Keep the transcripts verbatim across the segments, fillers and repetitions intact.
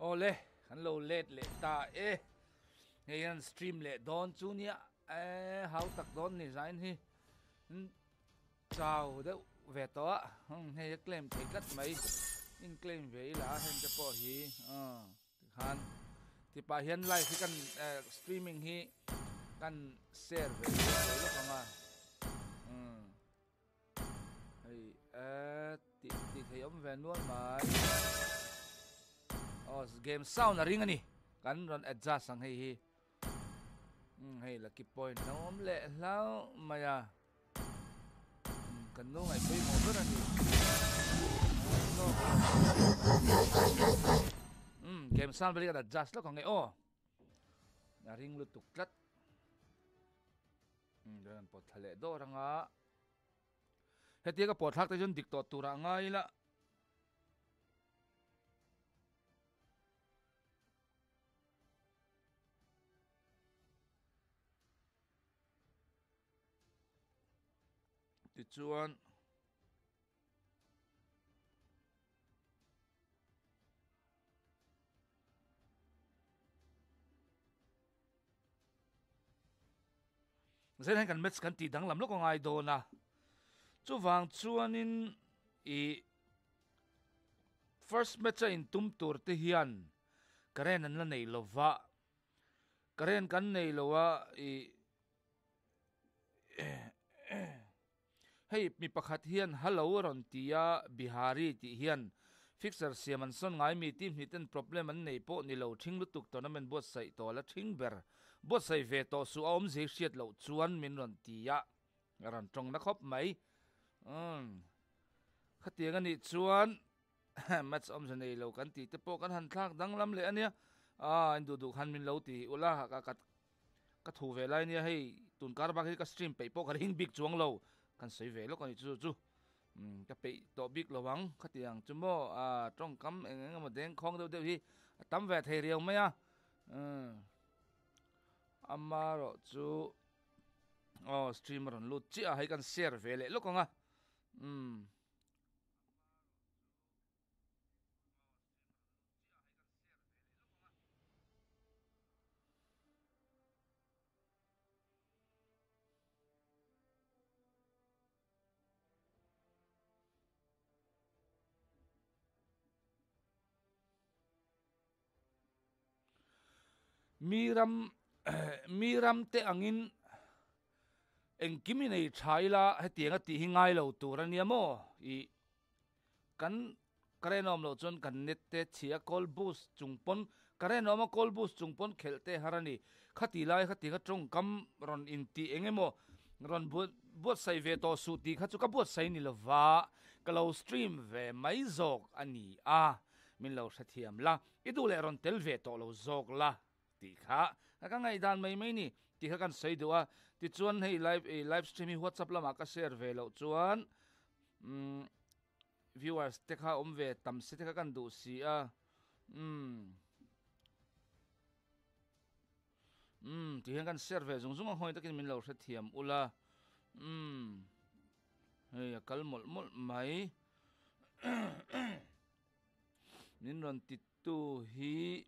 ole kan lo let le ta e ngayon stream le don chu nia e how tak don ni zain hi chào đó về to không hay claim thấy cắt mấy in claim về là hen cho po hi à han thì bà hiện lại thì cần streaming hi cần share về lúc mà ừ thì thì thì thấy ông về luôn mà oh game sound là ring anh cần run adjust sang hay hi hay là cái point nó ông lệ lao mà à cần nó ngày bây một rất là nhiều um game sound bây giờ adjust đó còn ngày ô nhà ring lu tục lát um rồi pot thale đó rằng á hết tiết cái pot thắc tới chân dictator tu ra ngay là thì chuan Zên kan match kan ti dang lam lo ko ngai do na chu wang chuan in i first match in tum tur te hian karen an la nei lova karen kan nei lowa i hei mi pakhat hian hello ron tia bihari ti hian fixer siaman son ngai mi team hiten problem an nei po ni lo thing lutuk tournament bot sai to la thing ber bot sai ve to su om je shiat lo chuan min ron tia ran tong na khop mai um khatiang ani chuan match om je nei lo kan ti te po kan han thak dang lam le ania a in du du han min lo ti ula ka ka ka thu ve lai nia hei tun kar ba ka stream pe po ka hing big chuang lo kan sei ve lo kan chu chu um ka pe to big lowang khatiang chumo a trong kam eng ma deng khong deu deu hi tam ve thei riau mai a um amaro chu oh streamer on lut chi a hai kan share ve le lo ko nga um miram miram te angin eng kimi nei thaila hetianga ti hingai lo turania mo i kan karenom lo chon kan net te chia call boost chungpon karenom call boost chungpon khelte harani khati lai khati ka trong kam ron in ti engemo ron bot bot sai ve to su ti kha chu ka bot sai ni lova kalo stream ve mai zok ani a min lo thathiam la idule ron tel ve to lo zok la ti kha ka ngai dan mai mai ni ti kha kan sei duwa ti chuan hei live e live stream hi whatsapp lama ka share ve lo chuan um viewers te kha om ve tam se te kha kan du si a um um ti han kan share ve zung zung a hoi takin min lo thathiam ula um hei kal mol mol mai nin ron ti tu hi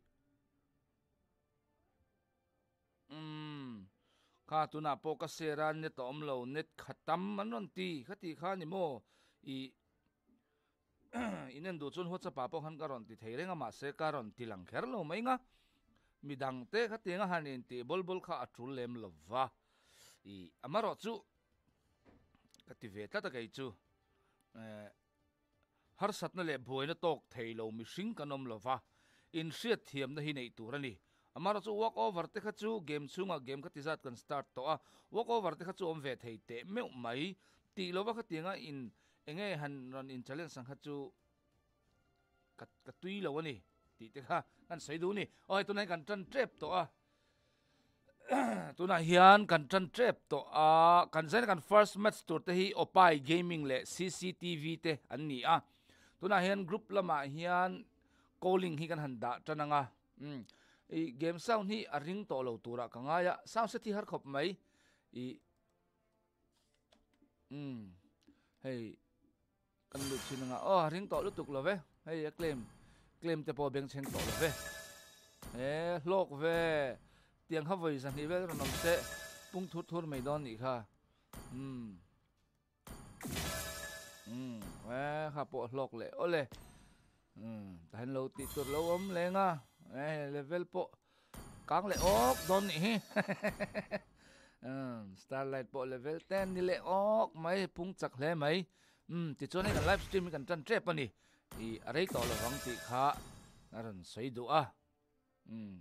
um kha tu na po ka seran ne tom lo net khatam man ron ti khati kha ni mo i inen du chun ho cha pa po han ka ron ti theirenga ma se ka ron ti lang kher lo mai nga midang te khati nga hanin ti bol bol kha atul lem lova i amaro chu kati ve ta ta kai chu eh har sat na le boina tok theilo mi sing kanom lova in shiat thiam na hi nei turani amara chu walk over te kha chu game chunga game khati zat kan start to a walk over te kha chu om ve thei te meu mai ti lova khatinga in enge han ron in challenge sang kha chu kat ka tui lo ani ti te kha kan sei du ni oi tu nai kan tran trap to a tu na hian kan tran trap to a kan zen kan first match tur te hi opai gaming le C C T V te an ni a tu na hian group lama hian calling hi kan handa tananga um i game sound hi a ring to lo tura kangaya sound se thi har khop mai i um hey kan lu chinanga oh ring to lu tuk lo ve hey claim claim te po beng cheng to lo ve e lok ve tiang ha voi san ni ve ron nom se pung thut thur mai don ni kha um um ve kha po lok le ole um tan lo ti tur lo om le nga e level po kang le ok don ni hi um starlight po level ten ni le ok mai pung chak hle mai um ti chone kan live stream kan tran trep ani i arei to lo wang ti kha aron sei du a um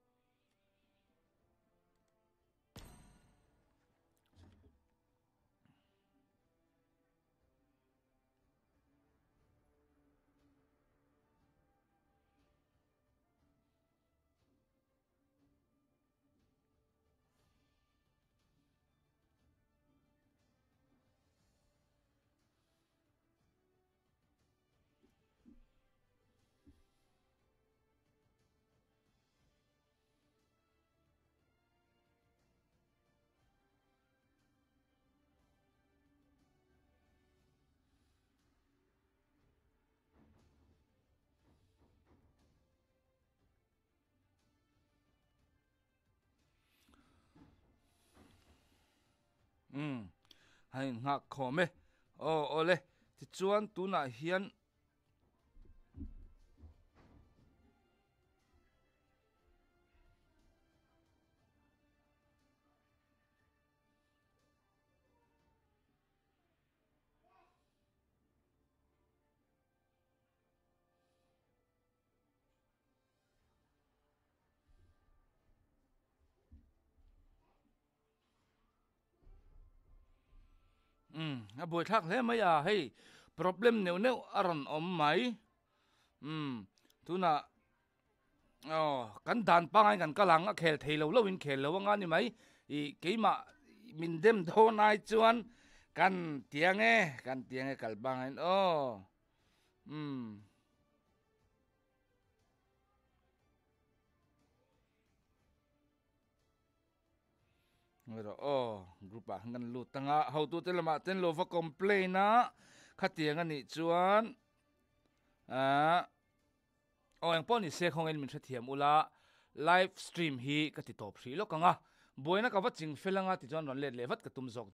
um hai ngak khom e o ole ti chuan tu na hian um a boi thak hle mai à hei problem neu neu aron om mai um tu na oh kan dan pangai kan kalang a khel thei lo lo in khel lo nga ni mai i keima min dem tho nai chuan kan tiang e kan tiang e kal bangain o um ngero o group a ngan lu tanga how to tel ma ten lo va complain na khatiang ani chuan a o ang pon ni se khong en min tha thiam ula live stream hi ka ti top hri lo kanga boina ka wa ching felanga ti chuan ron let le vat ka tum zok